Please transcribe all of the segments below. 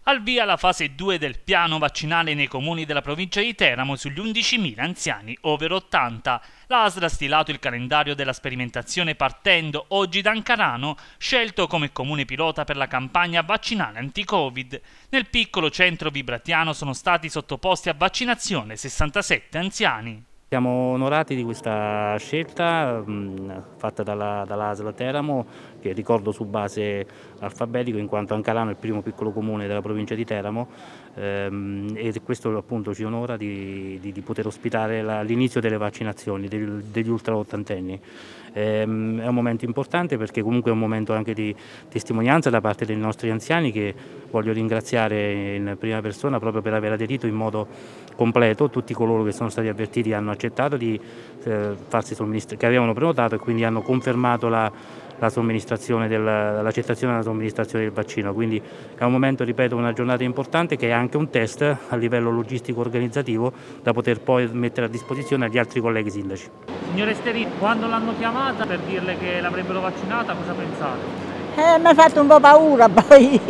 Al via la fase 2 del piano vaccinale nei comuni della provincia di Teramo sugli 11.000 anziani over 80. La ASL ha stilato il calendario della sperimentazione partendo oggi da Ancarano, scelto come comune pilota per la campagna vaccinale anti-Covid. Nel piccolo centro vibratiano sono stati sottoposti a vaccinazione 67 anziani. Siamo onorati di questa scelta fatta dalla ASL Teramo, che ricordo su base alfabetica, in quanto Ancarano è il primo piccolo comune della provincia di Teramo, e questo appunto ci onora di poter ospitare l'inizio delle vaccinazioni degli ultra ottantenni. È un momento importante perché comunque è un momento anche di testimonianza da parte dei nostri anziani, che voglio ringraziare in prima persona proprio per aver aderito in modo completo. Tutti coloro che sono stati avvertiti hanno accettato di che avevano prenotato, e quindi hanno confermato l'accettazione della somministrazione del vaccino. Quindi è un momento, ripeto, una giornata importante, che è anche un test a livello logistico organizzativo da poter poi mettere a disposizione agli altri colleghi sindaci. Signor Esterini, quando l'hanno chiamata per dirle che l'avrebbero vaccinata, cosa pensate? Mi ha fatto un po' paura, poi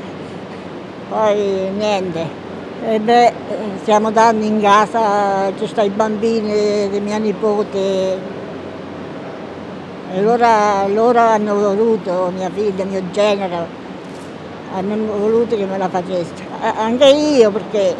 niente. Siamo danni in casa, ci sta i bambini di mia nipote, e loro hanno voluto, mia figlia, mio genero, hanno voluto che me la facesse. Anche io, perché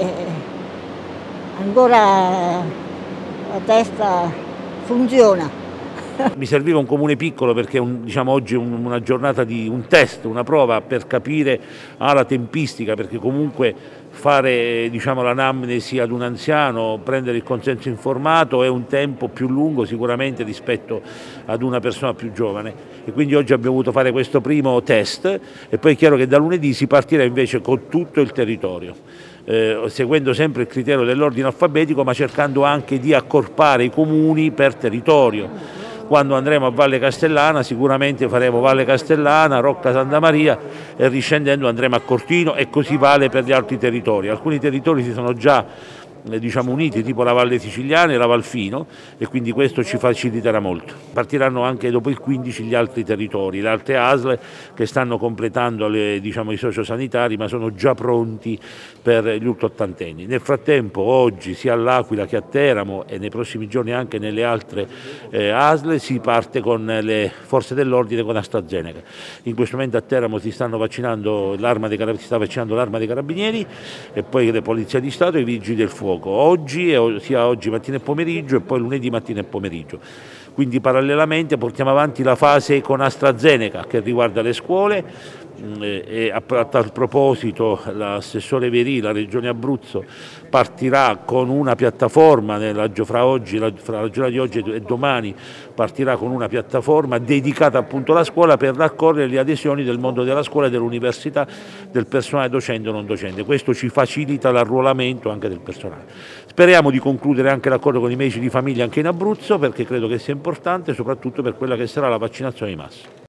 ancora la testa funziona. Mi serviva un comune piccolo perché oggi è una giornata di un test, una prova per capire la tempistica, perché comunque fare l'anamnesi ad un anziano, prendere il consenso informato è un tempo più lungo sicuramente rispetto ad una persona più giovane, e quindi oggi abbiamo voluto fare questo primo test, e poi è chiaro che da lunedì si partirà invece con tutto il territorio. Seguendo sempre il criterio dell'ordine alfabetico, ma cercando anche di accorpare i comuni per territorio. Quando andremo a Valle Castellana sicuramente faremo Valle Castellana, Rocca Santa Maria, e riscendendo andremo a Cortino, e così vale per gli altri territori. Alcuni territori si sono già uniti, tipo la Valle Siciliana e la Valfino, e quindi questo ci faciliterà molto. Partiranno anche dopo il 15 gli altri territori, le altre ASL che stanno completando i sociosanitari, ma sono già pronti per gli ultraottantenni. Nel frattempo oggi sia all'Aquila che a Teramo, e nei prossimi giorni anche nelle altre ASL, si parte con le forze dell'ordine con AstraZeneca. In questo momento a Teramo si sta vaccinando l'Arma dei Carabinieri, e poi le Polizie di Stato e i Vigili del Fuoco. Sia oggi mattina e pomeriggio, e poi lunedì mattina e pomeriggio. Quindi parallelamente portiamo avanti la fase con AstraZeneca che riguarda le scuole, e a tal proposito l'assessore Verì, la Regione Abruzzo, partirà con una piattaforma fra la giornata di oggi e domani, partirà con una piattaforma dedicata appunto alla scuola, per raccogliere le adesioni del mondo della scuola e dell'università, del personale docente o non docente. Questo ci facilita l'arruolamento anche del personale. Speriamo di concludere anche l'accordo con i medici di famiglia anche in Abruzzo, perché credo che sia importante, soprattutto per quella che sarà la vaccinazione di massa.